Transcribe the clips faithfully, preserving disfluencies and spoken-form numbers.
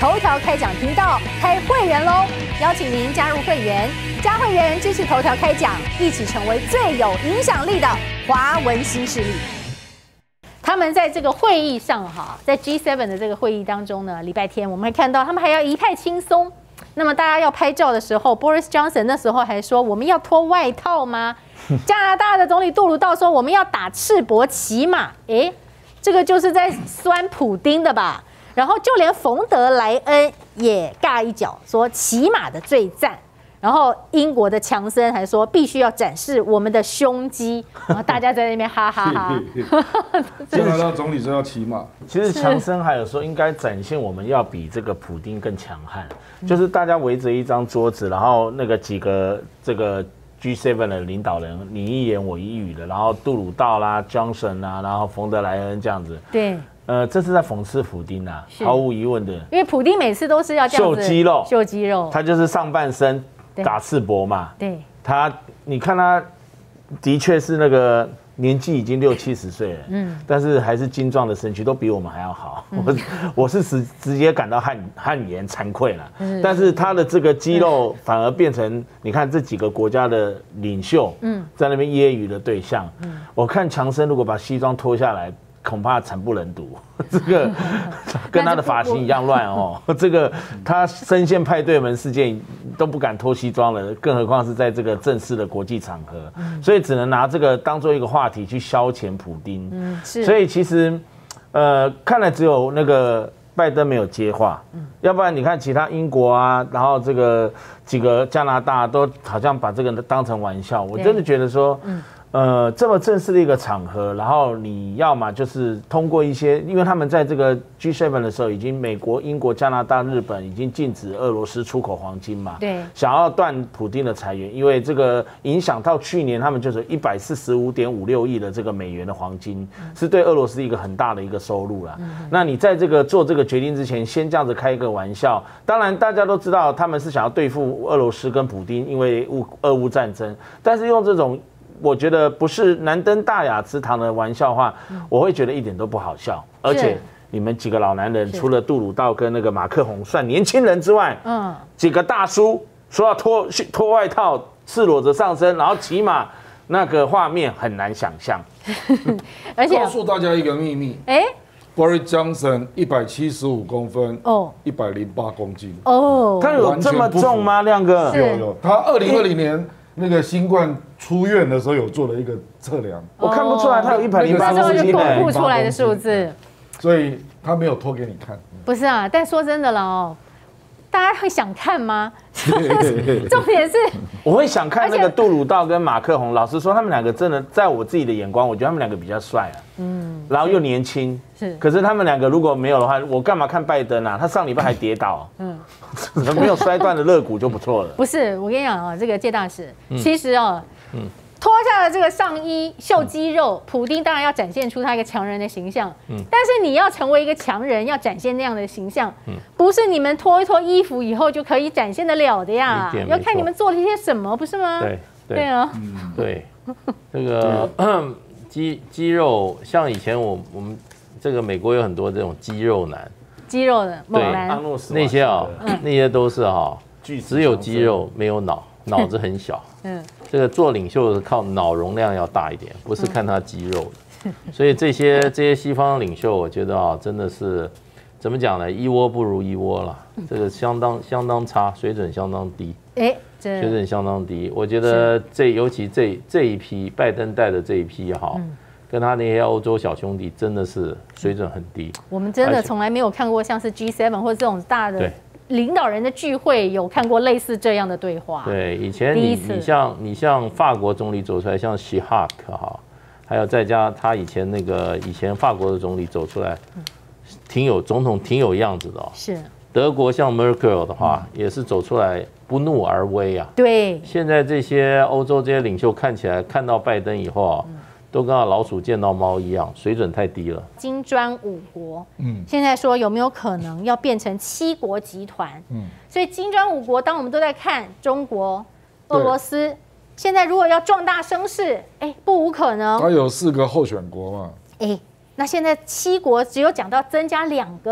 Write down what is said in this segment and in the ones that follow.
头条开讲频道开会员喽！邀请您加入会员，加会员支持头条开讲，一起成为最有影响力的华文新势力。他们在这个会议上哈，在 G 七 的这个会议当中呢，礼拜天我们会看到他们还要一派轻松。那么大家要拍照的时候 ，Boris Johnson 那时候还说我们要脱外套吗？加拿大的总理杜鲁道说我们要打赤膊骑马，哎，这个就是在酸普丁的吧？然后就连冯德莱恩也尬一脚，说骑马的最赞。然后英国的强森还说必须要展示我们的胸肌，然后大家在那边哈哈哈。 加拿大总理说要骑马， 其实强森还有说应该展现我们要比这个普丁更强悍，就是大家围着一张桌子，然后那个几个这个 G 七 的领导人你一言我一语的，然后杜鲁道啦、Johnson 啊，然后冯德莱恩这样子。 对。 呃，这是在讽刺普丁啊，毫无疑问的。 因为普丁每次都是要这样子秀肌肉， 秀肌肉， 他就是上半身打赤膊嘛。 对， 他你看他的确是那个年纪已经六七十岁了，嗯，但是还是精壮的身躯，都比我们还要好。嗯、我我是直直接感到汗汗颜惭愧了。嗯、但是他的这个肌肉反而变成，你看这几个国家的领袖，嗯，在那边揶揄的对象。嗯，我看强森如果把西装脱下来，恐怕惨不忍睹。这个跟他的发型一样乱哦。这个他深陷派对门事件都不敢脱西装了，更何况是在这个正式的国际场合，所以只能拿这个当做一个话题去消遣普丁。嗯，所以其实呃，看来只有那个拜登没有接话，要不然你看其他英国啊，然后这个几个加拿大都好像把这个当成玩笑。我真的觉得说，呃，这么正式的一个场合，然后你要嘛就是通过一些，因为他们在这个 G 七 的时候，已经美国、英国、加拿大、日本已经禁止俄罗斯出口黄金嘛，对，想要断普丁的财源，因为这个影响到去年他们就是一百四十五点五六亿的这个美元的黄金，是对俄罗斯一个很大的一个收入啦。嗯、那你在这个做这个决定之前，先这样子开一个玩笑，当然大家都知道他们是想要对付俄罗斯跟普丁，因为乌俄乌战争，但是用这种。我觉得不是难登大雅之堂的玩笑话，我会觉得一点都不好笑。而且你们几个老男人，除了杜鲁道跟那个马克宏算年轻人之外，嗯，几个大叔说要脱脱外套，赤裸着上身，然后骑马，那个画面很难想象。 而且告诉大家一个秘密，哎 ，Boris Johnson 一百七十五公分，哦，一百零八公斤，哦， 他有这么重吗？亮哥， 有有，他二零二零年。那个新冠出院的时候有做了一个测量， 我看不出来他有一百零八公斤呢，公布出来的数字， 所以他没有脱给你看。 不是啊，但说真的了哦，大家会想看吗？重点是， 我会想看那个杜鲁道跟马克宏。老实说，他们两个真的，在我自己的眼光，我觉得他们两个比较帅啊，嗯，然后又年轻，是。可是他们两个如果没有的话，我干嘛看拜登啊？他上礼拜还跌倒，嗯。没有摔断的肋骨就不错了。 不是，我跟你讲啊，这个介大使，其实哦，嗯，脱下了这个上衣秀肌肉，普丁当然要展现出他一个强人的形象。嗯，但是你要成为一个强人，要展现那样的形象，嗯，不是你们脱一脱衣服以后就可以展现得了的呀。要看你们做了一些什么，不是吗？ 对对啊， 对，这个肌肌肉，像以前我我们这个美国有很多这种肌肉男。 肌肉的猛男， 那些啊，那些都是哈，只有肌肉没有脑，脑子很小。嗯，这个做领袖是靠脑容量要大一点，不是看他肌肉的。所以这些这些西方领袖，我觉得啊，真的是怎么讲呢？一窝不如一窝了，这个相当相当差，水准相当低。哎，水准相当低。我觉得这尤其这这一批拜登带的这一批哈。跟他那些欧洲小兄弟真的是水准很低。 我们真的从来没有看过像是 G 七 或者这种大的领导人的聚会，有看过类似这样的对话。 对，以前你你像你像法国总理走出来，像希哈克哈，还有再加他以前那个以前法国的总理走出来，挺有总统挺有样子的哦。是。德国像 Merkel 的话，也是走出来不怒而威啊。对。现在这些欧洲这些领袖看起来看到拜登以后啊。都跟老鼠见到猫一样，水准太低了。 金砖五国，嗯，现在说有没有可能要变成七国集团？嗯，所以金砖五国，当我们都在看中国、俄罗斯，现在如果要壮大声势，哎，不无可能。 它有四个候选国嘛？ 哎，那现在七国只有讲到增加两个，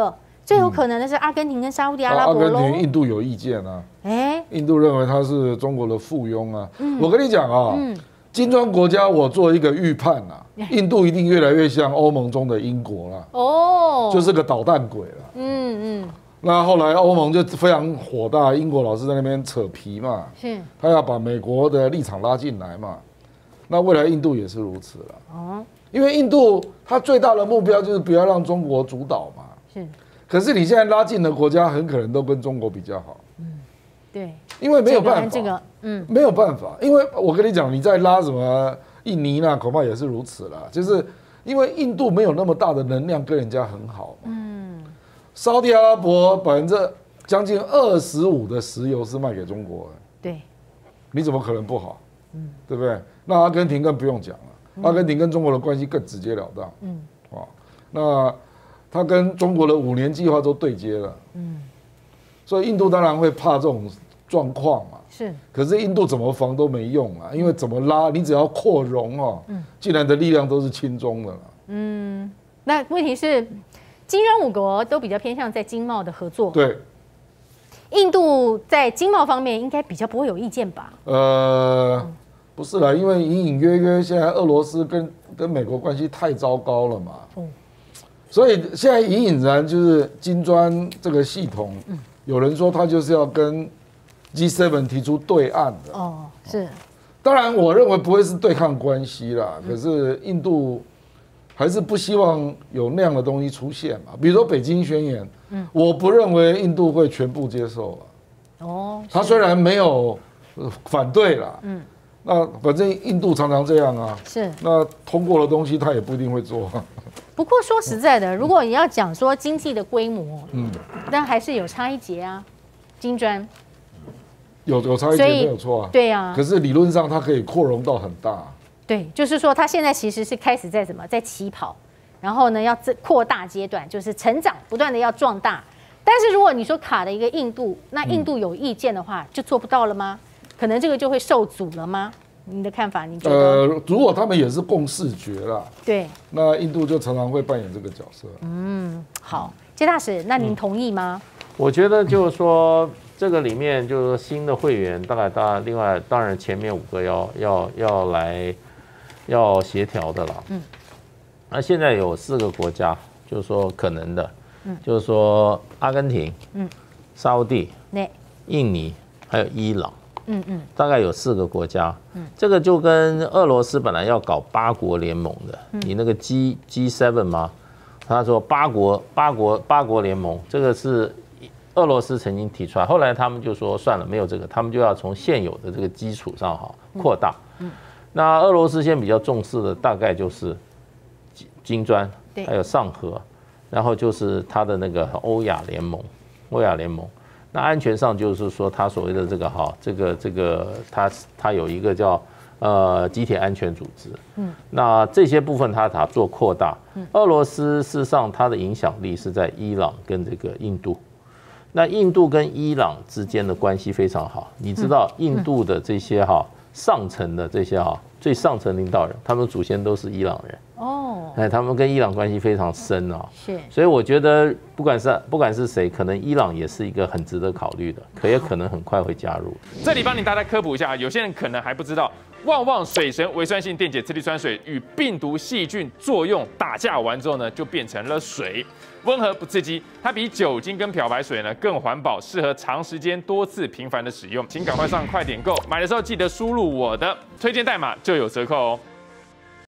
最有可能的是阿根廷跟沙烏地阿拉伯咯。 阿根廷、印度有意见啊，哎，印度认为它是中国的附庸啊。我跟你讲啊，金砖国家，我做一个预判啊，印度一定越来越像欧盟中的英国了。哦，就是个捣蛋鬼了。嗯嗯。那后来欧盟就非常火大，英国老是在那边扯皮嘛，是，他要把美国的立场拉进来嘛。那未来印度也是如此了。哦，因为印度它最大的目标就是不要让中国主导嘛。是。可是你现在拉近的国家很可能都跟中国比较好。嗯，对。因为没有办法。这个，嗯，没有办法，因为我跟你讲，你在拉什么印尼那恐怕也是如此啦，就是因为印度没有那么大的能量跟人家很好嘛。嗯。沙特阿拉伯百分之将近二十五的石油是卖给中国的，对，你怎么可能不好？嗯，对不对？那阿根廷更不用讲了，嗯、阿根廷跟中国的关系更直截了当。嗯，啊，那他跟中国的五年计划都对接了。嗯，所以印度当然会怕这种状况嘛。是，可是印度怎么防都没用啊，因为怎么拉，你只要扩容哦，嗯，进来的力量都是亲中的了。嗯， 那问题是。金砖五国都比较偏向在经贸的合作， 对。 印度在经贸方面应该比较不会有意见吧？ 呃，不是啦，因为隐隐约约现在俄罗斯跟跟美国关系太糟糕了嘛，嗯，所以现在隐隐然就是金砖这个系统，嗯，有人说他就是要跟 G 七 提出对岸的，哦，是。当然，我认为不会是对抗关系啦，可是印度。还是不希望有那样的东西出现嘛？比如说北京宣言，嗯，我不认为印度会全部接受了。哦，他虽然没有反对啦，嗯，那反正印度常常这样啊。是，那通过的东西他也不一定会做。 不过说实在的，如果你要讲说经济的规模，嗯，但还是有差一截啊，金砖。 有有差一截没有错啊。 对啊。 可是理论上它可以扩容到很大。 对，就是说，它现在其实是开始在什么，在起跑，然后呢，要扩大阶段，就是成长，不断的要壮大。但是如果你说卡的一个印度，那印度有意见的话，就做不到了吗？可能这个就会受阻了吗？你的看法，你觉得？呃， 如果他们也是共视觉啦， 对， 那印度就常常会扮演这个角色。 嗯，好，谢大使，那您同意吗？ 我觉得就是说。这个里面就是说新的会员，大概当然另外当然前面五个要要要来要协调的了。嗯，那现在有四个国家，就是说可能的，嗯，就是说阿根廷，嗯，沙烏地，印尼还有伊朗，嗯嗯，大概有四个国家。嗯，这个就跟俄罗斯本来要搞八国联盟的，你那个 G G 七 吗？他说八国八国八国联盟，这个是。俄罗斯曾经提出来，后来他们就说算了，没有这个，他们就要从现有的这个基础上哈扩大。嗯，那俄罗斯现在比较重视的大概就是金砖，还有上合，然后就是它的那个欧亚联盟，欧亚联盟。那安全上就是说，它所谓的这个哈，这个这个它它有一个叫呃集体安全组织。嗯，那这些部分它它做扩大。俄罗斯事实上它的影响力是在伊朗跟这个印度。那印度跟伊朗之间的关系非常好，你知道印度的这些哈上层的这些哈最上层领导人，他们祖先都是伊朗人哦，哎，他们跟伊朗关系非常深啊，是，所以我觉得不管是不管是谁，可能伊朗也是一个很值得考虑的，可也可能很快会加入。 这里帮你大家科普一下，有些人可能还不知道。旺旺水神微酸性电解次氯酸水与病毒细菌作用打架完之后呢，就变成了水，温和不刺激，它比酒精跟漂白水呢更环保，适合长时间多次频繁的使用。请赶快上快点购，买的时候记得输入我的推荐代码就有折扣哦。